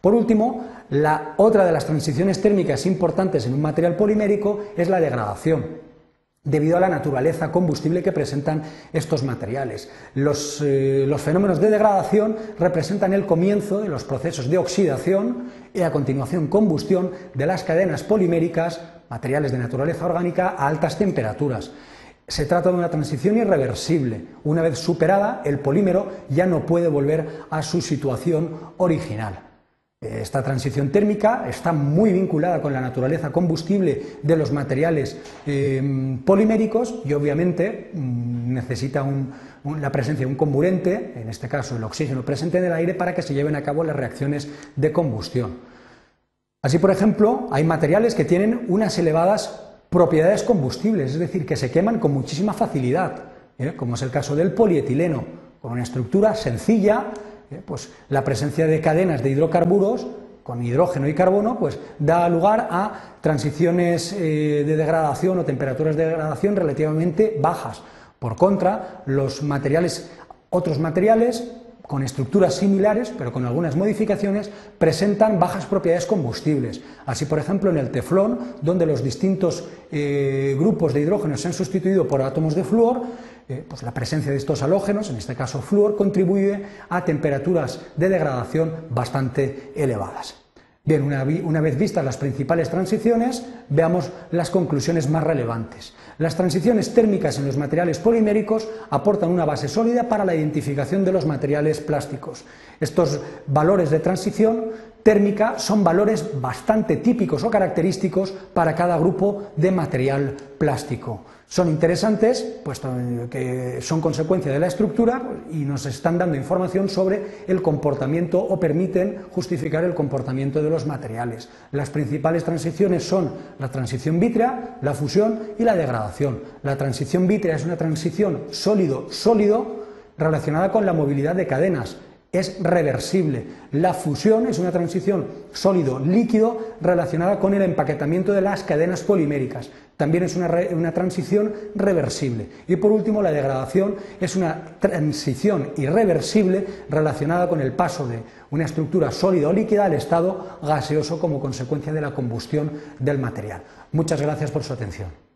Por último, otra de las transiciones térmicas importantes en un material polimérico es la degradación, debido a la naturaleza combustible que presentan estos materiales. Los fenómenos de degradación representan el comienzo de los procesos de oxidación y a continuación combustión de las cadenas poliméricas, materiales de naturaleza orgánica, a altas temperaturas. Se trata de una transición irreversible. Una vez superada, el polímero ya no puede volver a su situación original. Esta transición térmica está muy vinculada con la naturaleza combustible de los materiales poliméricos y obviamente necesita la presencia de un comburente, en este caso el oxígeno presente en el aire, para que se lleven a cabo las reacciones de combustión. Así, por ejemplo, hay materiales que tienen unas elevadas propiedades combustibles, es decir, que se queman con muchísima facilidad, como es el caso del polietileno, con una estructura sencilla. Pues la presencia de cadenas de hidrocarburos con hidrógeno y carbono pues da lugar a transiciones de degradación o temperaturas de degradación relativamente bajas. Por contra, otros materiales con estructuras similares, pero con algunas modificaciones, presentan bajas propiedades combustibles. Así, por ejemplo, en el teflón, donde los distintos grupos de hidrógeno se han sustituido por átomos de flúor, pues la presencia de estos halógenos, en este caso flúor, contribuye a temperaturas de degradación bastante elevadas. Bien, una vez vistas las principales transiciones, veamos las conclusiones más relevantes. Las transiciones térmicas en los materiales poliméricos aportan una base sólida para la identificación de los materiales plásticos. Estos valores de transición térmica son valores bastante típicos o característicos para cada grupo de material plástico. Son interesantes, puesto que son consecuencia de la estructura y nos están dando información sobre el comportamiento o permiten justificar el comportamiento de los materiales. Las principales transiciones son la transición vítrea, la fusión y la degradación. La transición vítrea es una transición sólido-sólido relacionada con la movilidad de cadenas. Es reversible. La fusión es una transición sólido-líquido relacionada con el empaquetamiento de las cadenas poliméricas. También es una transición reversible. Y por último, la degradación es una transición irreversible relacionada con el paso de una estructura sólida o líquida al estado gaseoso como consecuencia de la combustión del material. Muchas gracias por su atención.